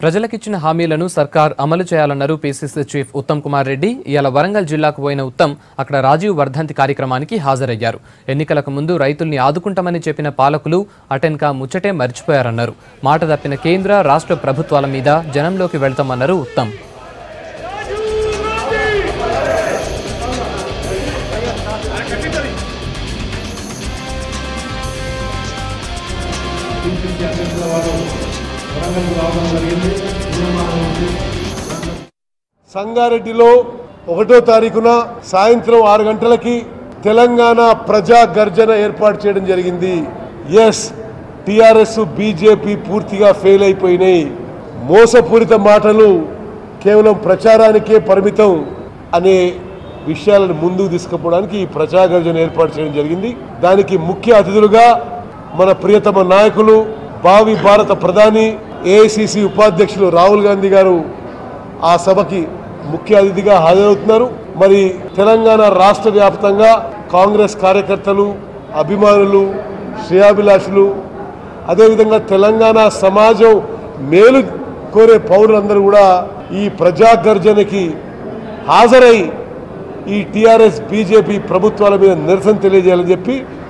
ప్రజలకిచ్చిన హామీలను సర్కార్ అమలు చేయాలన్నారు పీసీసీ చీఫ్ ఉత్తమ్ కుమార్ రెడ్డి. ఇవాళ వరంగల్ జిల్లాకు పోయిన ఉత్తమ్ అక్కడ రాజీవ్ వర్ధంతి కార్యక్రమానికి హాజరయ్యారు. ఎన్నికలకు ముందు రైతుల్ని ఆదుకుంటామని చెప్పిన పాలకులు అటెన్కా ముచ్చటే మర్చిపోయారన్నారు. మాట తప్పిన కేంద్ర రాష్ట్ర ప్రభుత్వాల మీద జనంలోకి వెళ్తామన్నారు ఉత్తమ్. సంగారెడ్డిలో 1వ తారీఖున సాయంత్రం 6 గంటలకి తెలంగాణ ప్రజా గర్జన ఏర్పాటు చేయడం జరిగింది. టిఆర్ఎస్ బీజేపీ పూర్తిగా ఫెయిల్ అయిపోయినాయి. మోసపూరిత మాటలు కేవలం ప్రచారానికే పరిమితం అనే విషయాలను ముందుకు తీసుకుపోవడానికి ఈ ప్రజా గర్జన ఏర్పాటు చేయడం జరిగింది. దానికి ముఖ్య అతిథులుగా మన ప్రియతమ నాయకులు భావి భారత ప్రధాని ఏఐసిసి ఉపాధ్యక్షులు రాహుల్ గాంధీ గారు ఆ సభకి ముఖ్య అతిథిగా హాజరవుతున్నారు. మరి తెలంగాణ రాష్ట్ర వ్యాప్తంగా కాంగ్రెస్ కార్యకర్తలు, అభిమానులు, శ్రేయాభిలాషులు, అదేవిధంగా తెలంగాణ సమాజం మేలు కోరే పౌరులందరూ కూడా ఈ ప్రజా గర్జనకి హాజరై ఈ టిఆర్ఎస్ బీజేపీ ప్రభుత్వాల మీద నిరసన తెలియజేయాలని చెప్పి